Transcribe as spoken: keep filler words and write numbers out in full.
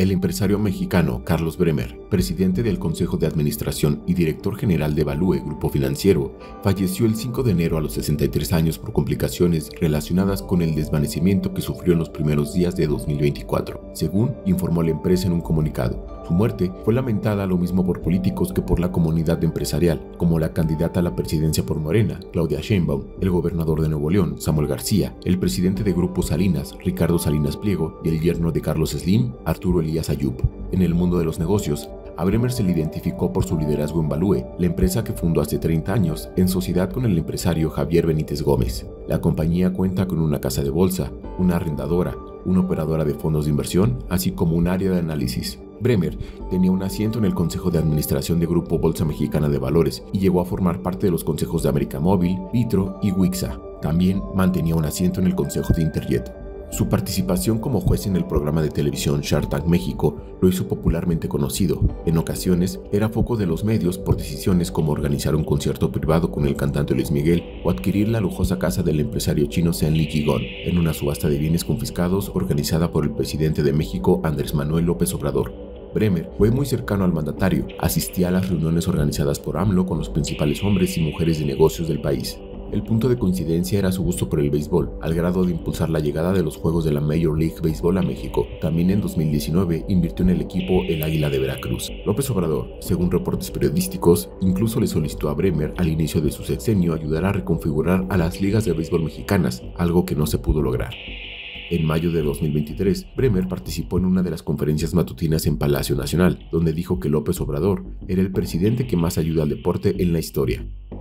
El empresario mexicano Carlos Bremer, presidente del Consejo de Administración y director general de Value Grupo Financiero, falleció el cinco de enero a los sesenta y tres años por complicaciones relacionadas con el desvanecimiento que sufrió en los primeros días de dos mil veinticuatro, según informó la empresa en un comunicado. Su muerte fue lamentada lo mismo por políticos que por la comunidad empresarial, como la candidata a la presidencia por Morena, Claudia Sheinbaum, el gobernador de Nuevo León, Samuel García, el presidente de Grupo Salinas, Ricardo Salinas Pliego, y el yerno de Carlos Slim, Arturo Elías Ayub. En el mundo de los negocios, a Bremer se le identificó por su liderazgo en Value, la empresa que fundó hace treinta años en sociedad con el empresario Javier Benítez Gómez. La compañía cuenta con una casa de bolsa, una arrendadora, una operadora de fondos de inversión, así como un área de análisis. Bremer tenía un asiento en el Consejo de Administración de Grupo Bolsa Mexicana de Valores y llegó a formar parte de los consejos de América Móvil, Vitro y Wixa. También mantenía un asiento en el Consejo de Interjet. Su participación como juez en el programa de televisión Shark Tank México lo hizo popularmente conocido. En ocasiones, era foco de los medios por decisiones como organizar un concierto privado con el cantante Luis Miguel o adquirir la lujosa casa del empresario chino Zenli Qigong en una subasta de bienes confiscados organizada por el presidente de México, Andrés Manuel López Obrador. Bremer fue muy cercano al mandatario, asistía a las reuniones organizadas por AMLO con los principales hombres y mujeres de negocios del país. El punto de coincidencia era su gusto por el béisbol, al grado de impulsar la llegada de los juegos de la Major League Baseball a México. También en dos mil diecinueve invirtió en el equipo El Águila de Veracruz. López Obrador, según reportes periodísticos, incluso le solicitó a Bremer al inicio de su sexenio ayudar a reconfigurar a las ligas de béisbol mexicanas, algo que no se pudo lograr. En mayo de dos mil veintitrés, Bremer participó en una de las conferencias matutinas en Palacio Nacional, donde dijo que López Obrador era el presidente que más ayuda al deporte en la historia.